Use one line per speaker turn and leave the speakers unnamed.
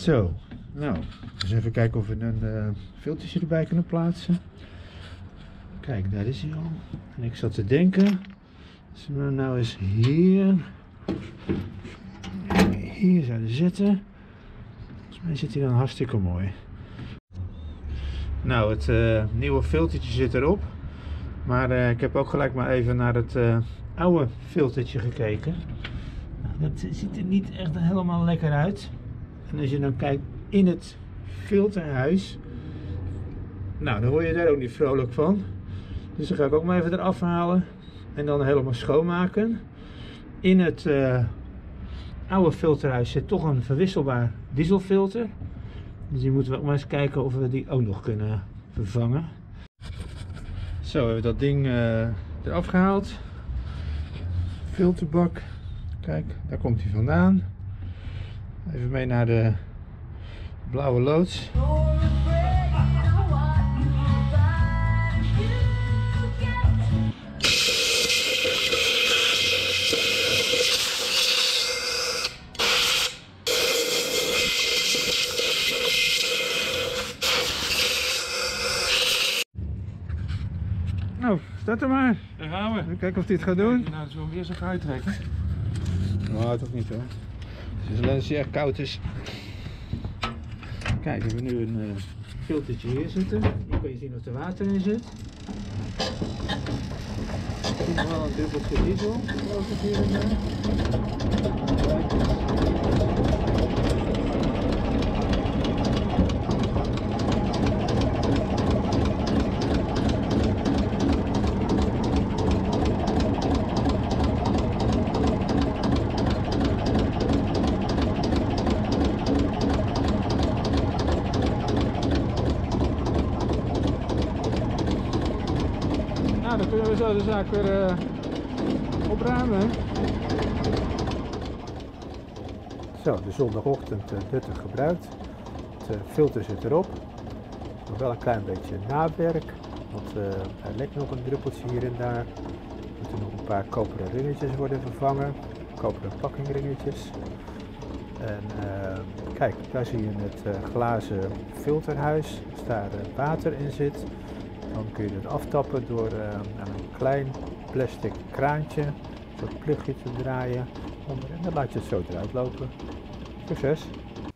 Zo, nou, eens even kijken of we een filtertje erbij kunnen plaatsen. Kijk, daar is hij al. En ik zat te denken, als we hem nou eens hier zouden zetten, volgens mij zit hij dan hartstikke mooi. Nou, het nieuwe filtertje zit erop, maar ik heb ook gelijk maar even naar het oude filtertje gekeken. Nou, dat ziet er niet echt helemaal lekker uit. En als je dan kijkt in het filterhuis, nou, dan word je daar ook niet vrolijk van. Dus dan ga ik ook maar even eraf halen en dan helemaal schoonmaken. In het oude filterhuis zit toch een verwisselbaar dieselfilter. Dus die moeten we ook maar eens kijken of we die ook nog kunnen vervangen. Zo, hebben we dat ding eraf gehaald. Filterbak. Kijk, daar komt hij vandaan. Even mee naar de blauwe loods. Nou, start er maar.
Daar gaan we.
Even kijken of hij het gaat doen.
Nou, zullen we hem eerst even uittrekken?
Nou, toch niet hoor. Het is alleen als hij echt koud is. Kijk, we hebben nu een filtertje hier zitten. Hier kun je zien of er water in zit. Ik zie nog wel een druppeltje diesel. Geloof ik hier en daar. Nou, dan kunnen we zo de zaak weer opruimen. Zo, de zondagochtend nuttig gebruikt. Het filter zit erop. Nog wel een klein beetje nawerk, want er lekt nog een druppeltje hier en daar. Er moeten nog een paar koperen ringetjes worden vervangen. Koperen pakkingringetjes. En kijk, daar zie je het glazen filterhuis. Als daar water in zit, dan kun je het aftappen door aan een klein plastic kraantje, een soort plugje te draaien. En dan laat je het zo eruit lopen. Succes!